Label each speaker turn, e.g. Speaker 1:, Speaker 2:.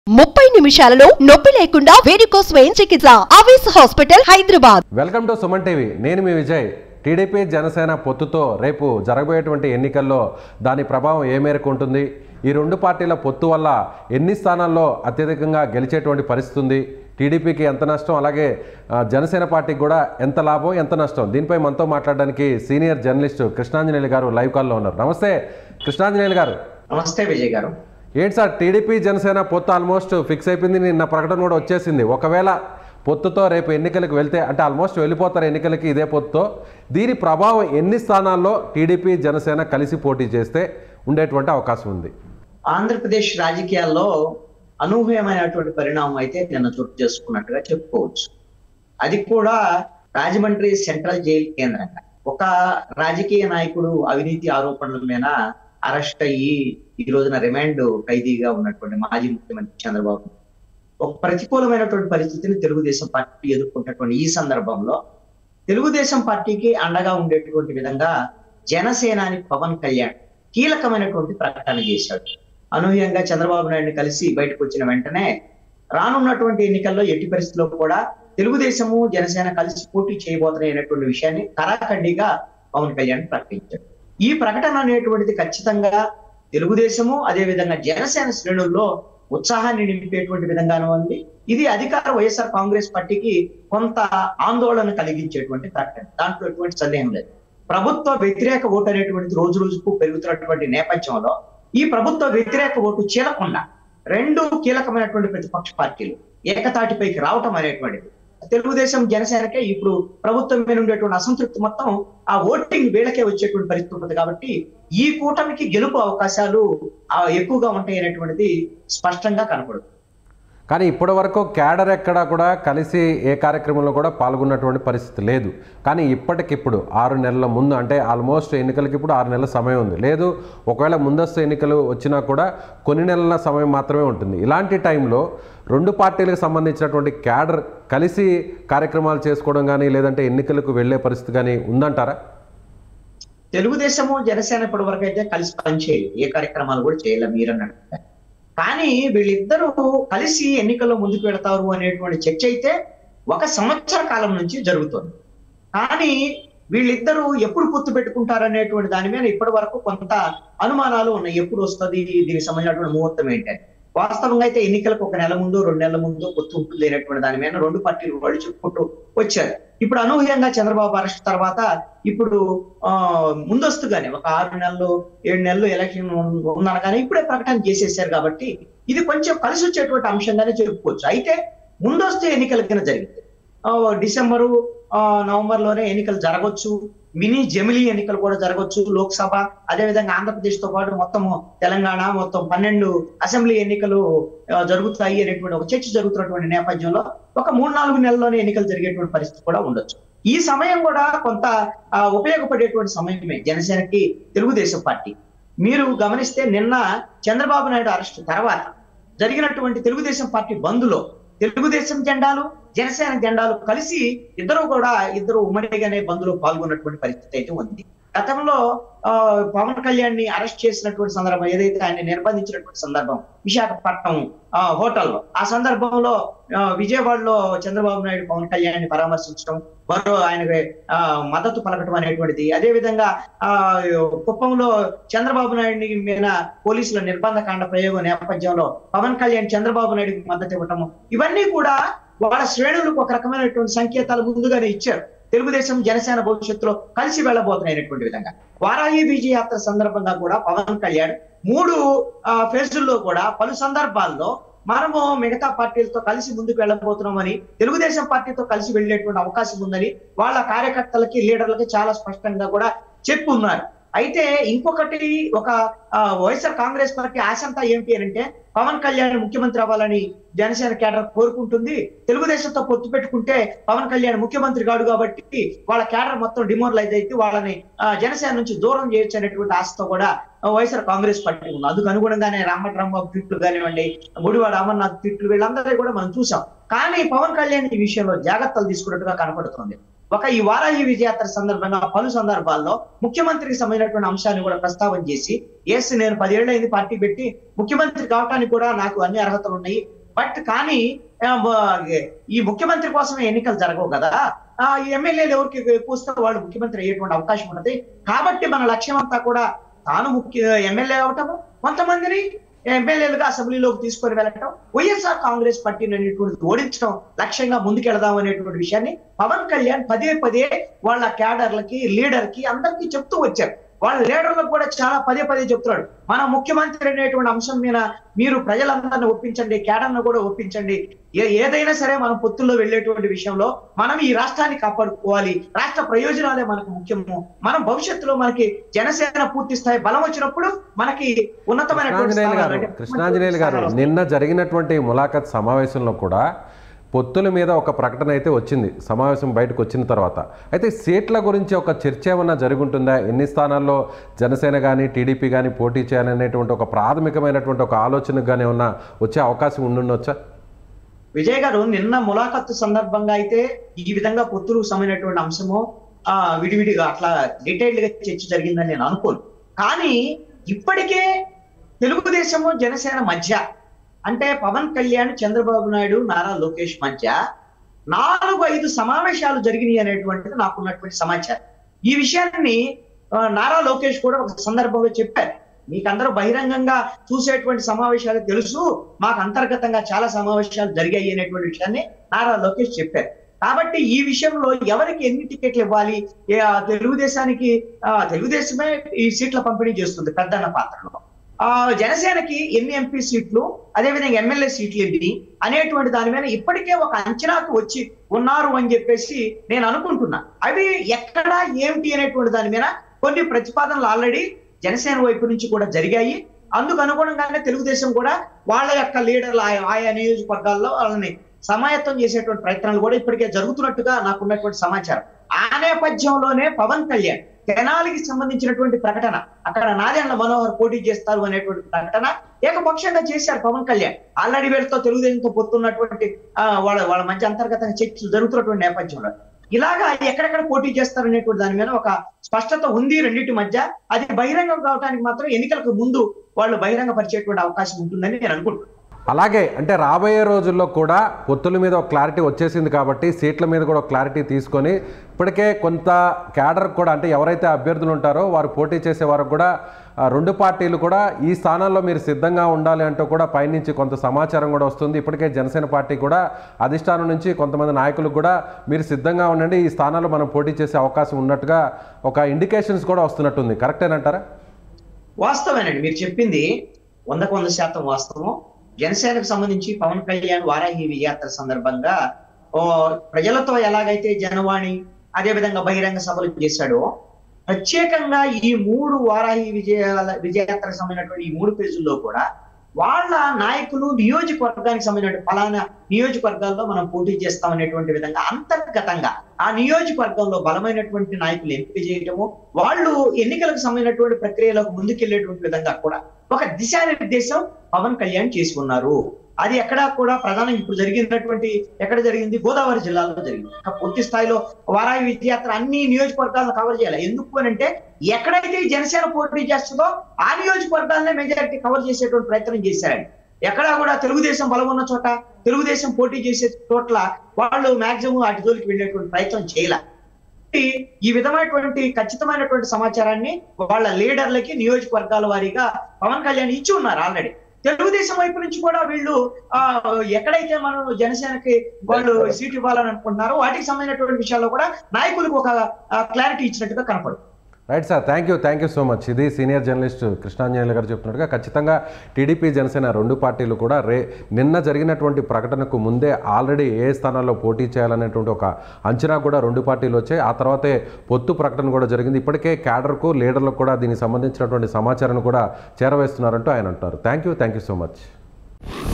Speaker 1: 30 నిమిషాలలో నొప్పి లేకుండా వేడికోస్ స్వయం చికిత్స ఆవేశ hospital Hyderabad.
Speaker 2: Welcome to Suman TV. నేను మీ విజయ్. టీడీపీ జనసేన పొత్తుతో రేపు జరగబోయేటువంటి ఎన్నికల్లో దాని ప్రభావం ఏ మేరకు ఉంటుంది? ఈ రెండు పార్టీల పొత్తు వల్ల ఎన్ని స్థానాల్లో అత్యధికంగా గెలిచేటువంటి పరిస్థితి ఉంది? టీడీపీకి ఎంత నష్టం, అలాగే జనసేన పార్టీకి కూడా ఎంత లాభం ఎంత నష్టం? దీనిపై మనతో మాట్లాడడానికి సీనియర్ జర్నలిస్టు కృష్ణాంజనేయులు గారు లైవ్ కాల్లో ఉన్నారు. నమస్తే కృష్ణాంజనేయులు గారు.
Speaker 3: నమస్తే విజయ్ గారు.
Speaker 2: ఏంటి సార్, టీడీపీ జనసేన పొత్తు ఆల్మోస్ట్ ఫిక్స్ అయిపోయింది, నిన్న ప్రకటన కూడా వచ్చేసింది. ఒకవేళ పొత్తుతో రేపు ఎన్నికలకు వెళ్తే, అంటే ఆల్మోస్ట్ వెళ్ళిపోతారు ఎన్నికలకి ఇదే పొత్తుతో, దీని ప్రభావం ఎన్ని స్థానాల్లో టీడీపీ జనసేన కలిసి పోటీ చేస్తే ఉండేటువంటి అవకాశం ఉంది?
Speaker 3: ఆంధ్రప్రదేశ్ రాజకీయాల్లో అనూహ్యమైనటువంటి పరిణామం అయితే నిన్న చోటు చేసుకున్నట్టుగా చెప్పుకోవచ్చు. అది కూడా రాజమండ్రి సెంట్రల్ జైలు కేంద్రంగా ఒక రాజకీయ నాయకుడు అవినీతి ఆరోపణల మీద అరెస్ట్ అయ్యి ఈ రోజున రిమాండ్ ఖైదీగా ఉన్నటువంటి మాజీ ముఖ్యమంత్రి చంద్రబాబు ఒక ప్రతికూలమైనటువంటి పరిస్థితిని తెలుగుదేశం పార్టీ ఎదుర్కొంటున్నటువంటి ఈ సందర్భంలో తెలుగుదేశం పార్టీకి అండగా ఉండేటువంటి విధంగా జనసేనాని పవన్ కళ్యాణ్ కీలకమైనటువంటి ప్రకటన చేశాడు. అనూహ్యంగా చంద్రబాబు నాయుడిని కలిసి బయటకు వచ్చిన వెంటనే రానున్నటువంటి ఎన్నికల్లో ఎట్టి పరిస్థితుల్లో కూడా తెలుగుదేశము జనసేన కలిసి పోటీ చేయబోతున్నాయి అనేటువంటి విషయాన్ని కరాఖండిగా పవన్ కళ్యాణ్ ప్రకటించాడు. ఈ ప్రకటన అనేటువంటిది ఖచ్చితంగా తెలుగుదేశము అదేవిధంగా జనసేన శ్రేణుల్లో ఉత్సాహాన్ని నింపేటువంటి విధంగానే ఉంది. ఇది అధికార వైఎస్ఆర్ కాంగ్రెస్ పార్టీకి కొంత ఆందోళన కలిగించేటువంటి ప్రకటన, దాంట్లో ఎటువంటి సందేహం లేదు. ప్రభుత్వ వ్యతిరేక ఓటు అనేటువంటిది రోజు రోజుకు పెరుగుతున్నటువంటి నేపథ్యంలో ఈ ప్రభుత్వ వ్యతిరేక ఓటు చీలకుండా రెండు కీలకమైనటువంటి ప్రతిపక్ష పార్టీలు ఏకతాటిపైకి రావటం అనేటువంటిది తెలుగుదేశం జనసేనకే ఇప్పుడు ప్రభుత్వం మీద ఉండేటువంటి అసంతృప్తి మొత్తం ఆ ఓటింగ్ వీళ్ళకే వచ్చేటువంటి పరిస్థితి ఉంటుంది. కాబట్టి ఈ కూటమికి గెలుపు అవకాశాలు ఎక్కువగా ఉంటాయి అనేటువంటిది స్పష్టంగా కనపడుతుంది.
Speaker 2: కానీ ఇప్పటి వరకు క్యాడర్ ఎక్కడా కూడా కలిసి ఏ కార్యక్రమంలో కూడా పాల్గొన్నటువంటి పరిస్థితి లేదు. కానీ ఇప్పటికిప్పుడు 6 నెలల ముందు, అంటే ఆల్మోస్ట్ ఎన్నికలకి ఇప్పుడు 6 నెలల సమయం ఉంది. లేదు ఒకవేళ ముందస్తు ఎన్నికలు వచ్చినా కూడా కొన్ని నెలల సమయం మాత్రమే ఉంటుంది. ఇలాంటి టైంలో రెండు పార్టీలకు సంబంధించినటువంటి క్యాడర్ కలిసి కార్యక్రమాలు చేసుకోవడం కానీ లేదంటే ఎన్నికలకు వెళ్లే పరిస్థితి కానీ ఉందంటారా?
Speaker 3: తెలుగుదేశము జనసేన ఇప్పటి వరకు అయితే కలిసి పనిచేయలేదు, ఏ కార్యక్రమాలు కూడా చేయలేదు మీరన్నట్టుగా. కానీ వీళ్ళిద్దరూ కలిసి ఎన్నికల్లో ముందుకు పెడతారు అనేటువంటి చర్చ అయితే 1 సంవత్సర కాలం నుంచి జరుగుతుంది. కానీ వీళ్ళిద్దరూ ఎప్పుడు పొత్తు పెట్టుకుంటారు అనేటువంటి దాని మీద ఇప్పటి వరకు కొంత అనుమానాలు ఉన్నాయి. ఎప్పుడు వస్తుంది, దీనికి సంబంధించినటువంటి ముహూర్తం ఏంటని. వాస్తవంగా అయితే ఎన్నికలకు 1 నెల ముందు 2 నెలల ముందు పొత్తు ఉంటుంది అనేటువంటి దాని మీద రెండు పార్టీలు వాళ్ళు చెప్పుకుంటూ వచ్చారు. ఇప్పుడు అనూహ్యంగా చంద్రబాబు అరెస్ట్ తర్వాత ఇప్పుడు ముందస్తుగానే ఒక 6 నెలలు 7 నెలలు ఎలక్షన్ ఉందనగానే ఇప్పుడే ప్రకటన చేసేసారు. కాబట్టి ఇది కొంచెం కలిసి వచ్చేటువంటి అంశంగానే చెప్పుకోవచ్చు. అయితే ముందస్తు ఎన్నికల కింద జరిగింది డిసెంబరు నవంబర్ లోనే ఎన్నికలు జరగవచ్చు. మినీ జమిలీ ఎన్నికలు కూడా జరగవచ్చు. లోక్సభ అదేవిధంగా ఆంధ్రప్రదేశ్ తో పాటు మొత్తము తెలంగాణ మొత్తం 12 అసెంబ్లీ ఎన్నికలు జరుగుతాయి అనేటువంటి ఒక చర్చ జరుగుతున్నటువంటి నేపథ్యంలో ఒక 3-4 నెలల్లోనే ఎన్నికలు జరిగేటువంటి పరిస్థితి కూడా ఉండొచ్చు. ఈ సమయం కూడా కొంత ఉపయోగపడేటువంటి సమయమే జనసేనకి తెలుగుదేశం పార్టీ. మీరు గమనిస్తే నిన్న చంద్రబాబు నాయుడు అరెస్ట్ తర్వాత జరిగినటువంటి తెలుగుదేశం పార్టీ బంద్లో తెలుగుదేశం జెండాలు జనసేన జెండాలు కలిసి ఇద్దరు ఉమ్మడిగానే బంద్లో పాల్గొన్నటువంటి పరిస్థితి అయితే ఉంది. గతంలో పవన్ కళ్యాణ్ ని అరెస్ట్ చేసినటువంటి సందర్భం, ఏదైతే ఆయన నిర్బంధించినటువంటి సందర్భం విశాఖపట్నం హోటల్లో, ఆ సందర్భంలో విజయవాడలో చంద్రబాబు నాయుడు పవన్ కళ్యాణ్ ని పరామర్శించడం, మరో ఆయనకి మద్దతు పలకటం అనేటువంటిది, అదేవిధంగా కుప్పంలో చంద్రబాబు నాయుడిని మీద పోలీసుల నిర్బంధకాండ ప్రయోగం నేపథ్యంలో పవన్ కళ్యాణ్ చంద్రబాబు నాయుడికి మద్దతు ఇవ్వటము, ఇవన్నీ కూడా వాళ్ళ శ్రేణులకు ఒక రకమైనటువంటి సంకేతాలు ముందుగానే ఇచ్చారు. తెలుగుదేశం జనసేన భవిష్యత్తులో కలిసి వెళ్ళబోతున్నాయనేటువంటి విధంగా వారాహి బీజీ యాత్ర సందర్భంగా కూడా పవన్ కళ్యాణ్ 3 ఫేజుల్లో కూడా పలు సందర్భాల్లో మనము మిగతా పార్టీలతో కలిసి ముందుకు వెళ్ళబోతున్నామని, తెలుగుదేశం పార్టీతో కలిసి వెళ్ళేటువంటి అవకాశం ఉందని వాళ్ళ కార్యకర్తలకి లీడర్లకి చాలా స్పష్టంగా కూడా చెప్పున్నారు. అయితే ఇంకొకటి, ఒక వైఎస్ఆర్ కాంగ్రెస్ పార్టీ ఆశంతా ఏంటి అని అంటే పవన్ కళ్యాణ్ ముఖ్యమంత్రి అవ్వాలని జనసేన కేడర్ కోరుకుంటుంది. తెలుగుదేశంతో పొత్తు పెట్టుకుంటే పవన్ కళ్యాణ్ ముఖ్యమంత్రి కాడు కాబట్టి వాళ్ళ కేడర్ మొత్తం డిమోరలైజ్ అయితే వాళ్ళని జనసేన నుంచి దూరం చేయొచ్చు అనేటువంటి ఆశతో కూడా వైఎస్ఆర్ కాంగ్రెస్ పార్టీ ఉంది. అందుకు అనుగుణంగానే రాంబాబు ట్వీట్లు కానివ్వండి, గుడివాడ అమర్నాథ్ ట్వీట్లు, వీళ్ళందరూ కూడా మనం చూసాం. కానీ పవన్ కళ్యాణ్ ఈ విషయంలో జాగ్రత్తలు తీసుకున్నట్టుగా కనపడుతుంది. ఒక ఈ వారాహి విజయాత్ర సందర్భంగా పలు సందర్భాల్లో ముఖ్యమంత్రికి సంబంధించినటువంటి అంశాన్ని కూడా ప్రస్తావన చేసి ఎస్ నేను 10 ఏళ్ళు అయింది పార్టీ పెట్టి ముఖ్యమంత్రి కావడానికి కూడా నాకు అన్ని అర్హతలు ఉన్నాయి, బట్ కానీ ఈ ముఖ్యమంత్రి కోసమే ఎన్నికలు జరగవు కదా, ఈ ఎమ్మెల్యేలు ఎవరికి కూస్తే వాళ్ళు ముఖ్యమంత్రి అయ్యేటువంటి అవకాశం ఉన్నది, కాబట్టి మన లక్ష్యం అంతా కూడా తాను ఎమ్మెల్యే అవటము, కొంతమందిని ఎమ్మెల్యేలుగా అసెంబ్లీలోకి తీసుకొని వెళ్ళటం, వైఎస్ఆర్ కాంగ్రెస్ పార్టీని అనేటువంటి ఓడించడం లక్ష్యంగా ముందుకెళదాం అనేటువంటి విషయాన్ని పవన్ కళ్యాణ్ పదే పదే వాళ్ళ క్యాడర్లకి లీడర్ కి అందరికీ చెప్తూ వచ్చారు. వాళ్ళ లీడర్లకు కూడా చాలా పదే పదే చెప్తున్నాడు, మన ముఖ్యమంత్రి అనేటువంటి అంశం మీద మీరు ప్రజలందరినీ ఒప్పించండి, క్యాడర్ను కూడా ఒప్పించండి, ఏదైనా సరే మనం పొత్తుల్లో వెళ్ళేటువంటి విషయంలో మనం ఈ రాష్ట్రాన్ని కాపాడుకోవాలి, రాష్ట్ర ప్రయోజనాలే మనకు ముఖ్యము, మనం భవిష్యత్తులో మనకి జనసేన పూర్తి స్థాయి బలం వచ్చినప్పుడు మనకి ఉన్నతమైనటువంటి
Speaker 2: కృష్ణాంజనేయులు గారు నిన్న జరిగినటువంటి ములాఖత్ సమావేశంలో కూడా పొత్తుల మీద ఒక ప్రకటన అయితే వచ్చింది సమావేశం బయటకు వచ్చిన తర్వాత. అయితే సీట్ల గురించి ఒక చర్చ ఏమన్నా జరుగుంటుందా, ఎన్ని స్థానాల్లో జనసేన కానీ టీడీపీ కానీ పోటీ చేయాలనేటువంటి ఒక ప్రాథమికమైనటువంటి ఒక ఆలోచనకు కానీ ఏమన్నా వచ్చే అవకాశం ఉండుండొచ్చా?
Speaker 3: విజయ్ గారు నిన్న ములాఖత్తు సందర్భంగా అయితే ఈ విధంగా పొత్తులకు సంబంధించినటువంటి అంశము విడివిడిగా అట్లా డీటెయిల్డ్ గా చర్చ జరిగిందని నేను అనుకోను. కానీ ఇప్పటికే తెలుగుదేశము జనసేన మధ్య అంటే పవన్ కళ్యాణ్, చంద్రబాబు నాయుడు, నారా లోకేష్ మధ్య 4-5 సమావేశాలు జరిగినాయి అనేటువంటిది నాకున్నటువంటి సమాచారం. ఈ విషయాన్ని నారా లోకేష్ కూడా ఒక సందర్భంలో చెప్పారు, మీకందరూ బహిరంగంగా చూసేటువంటి సమావేశాలు తెలుసు, మాకు అంతర్గతంగా చాలా సమావేశాలు జరిగాయి అనేటువంటి విషయాన్ని నారా లోకేష్ చెప్పారు. కాబట్టి ఈ విషయంలో ఎవరికి ఎన్ని టికెట్లు ఇవ్వాలి, తెలుగుదేశమే ఈ సీట్ల పంపిణీ చేస్తుంది పెద్దన్న పాత్రలో, జనసేనకి ఎన్ని ఎంపీ సీట్లు, అదేవిధంగా ఎమ్మెల్యే సీట్లు ఎన్ని అనేటువంటి దాని మీద ఇప్పటికే ఒక అంచనాకు వచ్చి ఉన్నారు అని చెప్పేసి నేను అనుకుంటున్నా. అవి ఎక్కడ ఏమిటి అనేటువంటి దాని మీద కొన్ని ప్రతిపాదనలు ఆల్రెడీ జనసేన వైపు నుంచి కూడా జరిగాయి. అందుకు అనుగుణంగానే తెలుగుదేశం కూడా వాళ్ళ యొక్క లీడర్లు ఆయా నియోజకవర్గాల్లో వాళ్ళని సమాయత్తం చేసేటువంటి ప్రయత్నాలు కూడా ఇప్పటికే జరుగుతున్నట్టుగా నాకున్నటువంటి సమాచారం. ఆ నేపథ్యంలోనే పవన్ కళ్యాణ్ తెనాలికి సంబంధించినటువంటి ప్రకటన, అక్కడ నాదెండ్ల మనోహర్ పోటీ చేస్తారు అనేటువంటి ప్రకటన ఏకపక్షంగా చేశారు పవన్ కళ్యాణ్. ఆల్రెడీ వీళ్ళతో తెలుగుదేశంతో పొత్తున్నటువంటి వాళ్ళ మధ్య అంతర్గతంగా చర్చలు జరుగుతున్నటువంటి నేపథ్యంలో ఇలాగా ఎక్కడెక్కడ పోటీ చేస్తారు అనేటువంటి దాని మీద ఒక స్పష్టత ఉంది రెండింటి మధ్య. అది బహిరంగం కావడానికి మాత్రం ఎన్నికలకు ముందు వాళ్ళు బహిరంగ పరిచేటువంటి అవకాశం ఉంటుందని నేను అనుకుంటున్నాను.
Speaker 2: అలాగే అంటే రాబోయే రోజుల్లో కూడా పొత్తుల మీద ఒక క్లారిటీ వచ్చేసింది కాబట్టి సీట్ల మీద కూడా ఒక క్లారిటీ తీసుకొని ఇప్పటికే కొంత క్యాడర్ కూడా అంటే ఎవరైతే అభ్యర్థులు ఉంటారో వారు పోటీ చేసే వారు కూడా రెండు పార్టీలు కూడా ఈ స్థానాల్లో మీరు సిద్ధంగా ఉండాలి అంటూ కూడా పైనుంచి కొంత సమాచారం కూడా వస్తుంది. ఇప్పటికే జనసేన పార్టీ కూడా అధిష్టానం నుంచి కొంతమంది నాయకులకు కూడా మీరు సిద్ధంగా ఉండండి, ఈ స్థానాల్లో మనం పోటీ చేసే అవకాశం ఉన్నట్టుగా ఒక ఇండికేషన్స్ కూడా వస్తున్నట్టుంది. కరెక్టేనంటారా?
Speaker 3: వాస్తవేనండి, మీరు చెప్పింది 100% వాస్తవం. జనసేనకు సంబంధించి పవన్ కళ్యాణ్ వారాహి విజయాత్ర సందర్భంగా ప్రజలతో ఎలాగైతే జనవాణి అదేవిధంగా బహిరంగ సభలు చేశాడో ప్రత్యేకంగా ఈ 3 వారాహి విజయాత్రకు సంబంధించినటువంటి ఈ 3 పేజీల్లో కూడా వాళ్ళ నాయకులు నియోజకవర్గానికి సంబంధించిన ఫలానా నియోజకవర్గాల్లో మనం పోటీ చేస్తాం అనేటువంటి విధంగా అంతర్గతంగా ఆ నియోజకవర్గంలో బలమైనటువంటి నాయకులు ఎంపిక చేయటము, వాళ్ళు ఎన్నికలకు సంబంధించినటువంటి ప్రక్రియలకు ముందుకెళ్లేటువంటి విధంగా కూడా ఒక దిశానిర్దేశం పవన్ కళ్యాణ్ చేసుకున్నారు. అది ఎక్కడా కూడా ప్రధానంగా ఇప్పుడు జరిగినటువంటి ఎక్కడ జరిగింది, గోదావరి జిల్లాలో జరిగింది. పూర్తి స్థాయిలో వారాహి విజయాత్ర అన్ని నియోజకవర్గాలను కవర్ చేయాలి. ఎందుకు అంటే ఎక్కడైతే జనసేన పోటీ చేస్తుందో ఆ నియోజకవర్గాలనే మెజారిటీ కవర్ చేసేటువంటి ప్రయత్నం చేశారండి. ఎక్కడా కూడా తెలుగుదేశం బలం ఉన్న చోట, తెలుగుదేశం పోటీ చేసే చోట్ల వాళ్ళు మాక్సిమం అటు జోలికి వెళ్ళేటువంటి ప్రయత్నం చేయాలి. ఈ విధమైనటువంటి ఖచ్చితమైనటువంటి సమాచారాన్ని వాళ్ళ లీడర్లకి నియోజకవర్గాల వారీగా పవన్ కళ్యాణ్ ఇచ్చి ఉన్నారు ఆల్రెడీ. తెలుగుదేశం వైపు నుంచి కూడా వీళ్ళు ఎక్కడైతే మనం జనసేనకి వాళ్ళు సీట్ ఇవ్వాలని అనుకుంటున్నారో వాటికి సంబంధించినటువంటి విషయాల్లో కూడా నాయకులకు ఒక క్లారిటీ ఇచ్చినట్టుగా కనపడుతుంది.
Speaker 2: Right sir, thank you so much. ఇది సీనియర్ జర్నలిస్ట్ కృష్ణాంజనేయులు గారు చెప్తున్నట్టుగా ఖచ్చితంగా టీడీపీ జనసేన రెండు పార్టీలు కూడా నిన్న జరిగినటువంటి ప్రకటనకు ముందే ఆల్రెడీ ఏ స్థానాల్లో పోటీ చేయాలనేటువంటి ఒక అంచనా కూడా రెండు పార్టీలు వచ్చాయి. ఆ తర్వాతే పొత్తు ప్రకటన కూడా జరిగింది. ఇప్పటికే క్యాడర్కు లీడర్లకు కూడా దీనికి సంబంధించినటువంటి సమాచారాన్ని కూడా చేరవేస్తున్నారంటూ ఆయన అంటారు. Thank you so much.